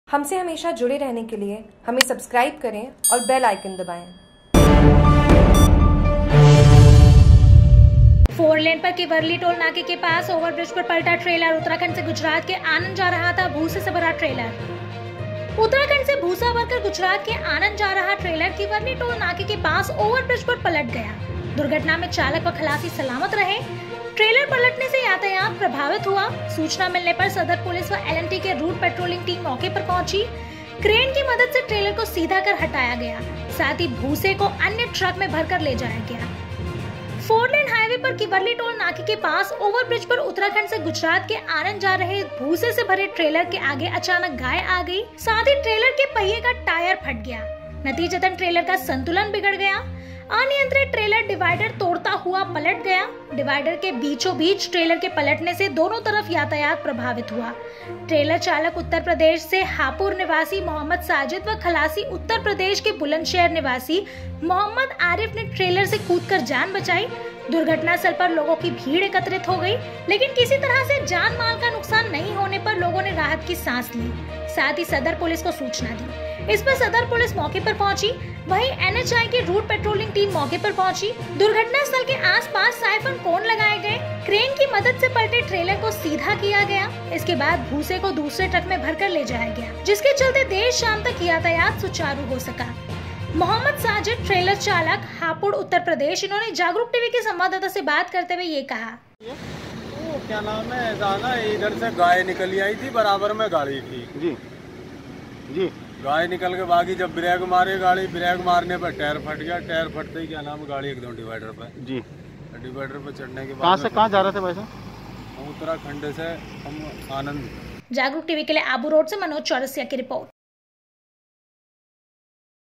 हमसे हमेशा जुड़े रहने के लिए हमें सब्सक्राइब करें और बेल आइकन दबाएं। 4 लेन पर किवरली टोल नाके के पास ओवरब्रिज पर पलटा ट्रेलर। उत्तराखंड से गुजरात के आनंद जा रहा था भूसे से भरा ट्रेलर। उत्तराखंड से भूसा भरकर गुजरात के आनंद जा रहा ट्रेलर किवरली टोल नाके के पास ओवरब्रिज पर पलट गया। दुर्घटना में चालक व खलासी सलामत रहे। ट्रेलर पलटने से यातायात प्रभावित हुआ। सूचना मिलने पर सदर पुलिस व LNT के रूट पेट्रोलिंग टीम मौके पर पहुंची। क्रेन की मदद से ट्रेलर को सीधा कर हटाया गया, साथ ही भूसे को अन्य ट्रक में भरकर ले जाया गया। 4 लेन हाईवे पर किवरली टोल नाके के पास ओवरब्रिज पर उत्तराखंड से गुजरात के आनंद जा रहे भूसे से भरे ट्रेलर के आगे अचानक गाय आ गई, साथ ही ट्रेलर के पहिए का टायर फट गया। नतीजतन ट्रेलर का संतुलन बिगड़ गया। अनियंत्रित ट्रेलर डिवाइडर तोड़ता हुआ पलट गया। डिवाइडर के बीचों बीच ट्रेलर के पलटने से दोनों तरफ यातायात प्रभावित हुआ। ट्रेलर चालक उत्तर प्रदेश से हापुड़ निवासी मोहम्मद साजिद व खलासी उत्तर प्रदेश के बुलंदशहर निवासी मोहम्मद आरिफ ने ट्रेलर से कूदकर जान बचाई। दुर्घटना स्थल पर लोगों की भीड़ एकत्रित हो गई, लेकिन किसी तरह से जान माल का नुकसान नहीं होने पर लोगों ने राहत की सांस ली। साथ ही सदर पुलिस को सूचना दी। इस पर सदर पुलिस मौके पर पहुंची। वहीं NHI की रूट पेट्रोलिंग टीम मौके पर पहुंची। दुर्घटना स्थल के आसपास साइफन कोन लगाए गए। क्रेन की मदद से पलटे ट्रेलर को सीधा किया गया। इसके बाद भूसे को दूसरे ट्रक में भरकर ले जाया गया, जिसके चलते देर शाम तक यातायात सुचारू हो सका। मोहम्मद साजिद ट्रेलर चालक हापुड़ उत्तर प्रदेश, इन्होंने जागरूक टीवी के संवाददाता से बात करते हुए ये कहा। क्या नाम है, जाना इधर से गाय निकली आई थी, बराबर में गाड़ी थी जी। गाय निकल के भागी, जब ब्रेक मारे गाड़ी, ब्रेक मारने पर टायर फट गया। टायर फटते ही क्या नाम गाड़ी एकदम डिवाइडर पे जी। डिवाइडर पे चढ़ने के बाद कहाँ से कहाँ जा रहे थे भाई साहब? हम उत्तराखंड से हम आनंद। जागरूक टीवी के लिए आबू रोड से मनोज चौरसिया की रिपोर्ट।